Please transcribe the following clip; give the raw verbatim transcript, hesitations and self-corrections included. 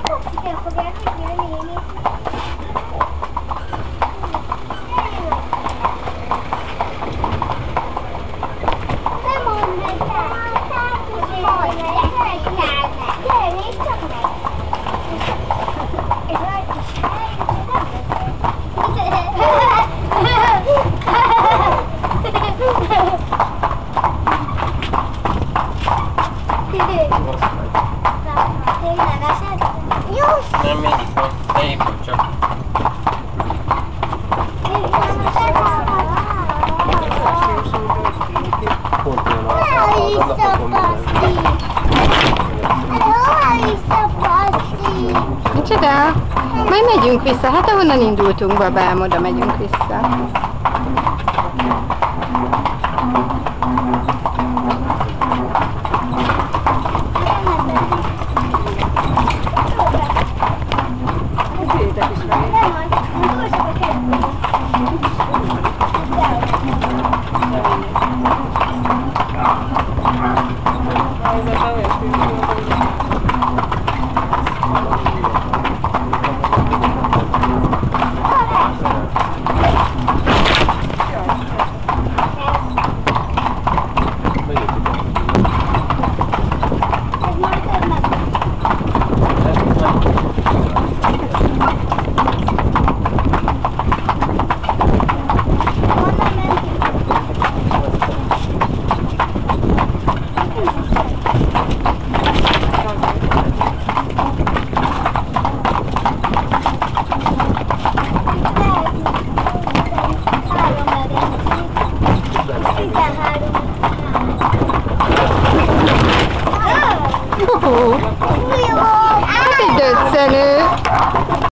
Igen, fogják hívni a nénit. Nem mondd meg rá! Mondd meg! Gyere, nézd csak meg! Ez rajta is Nem mindig van, de épül csak. Micsoda? Majd megyünk vissza. Hát ahonnan indultunk, babám, oda megyünk vissza. Oh, ez egy döccenő.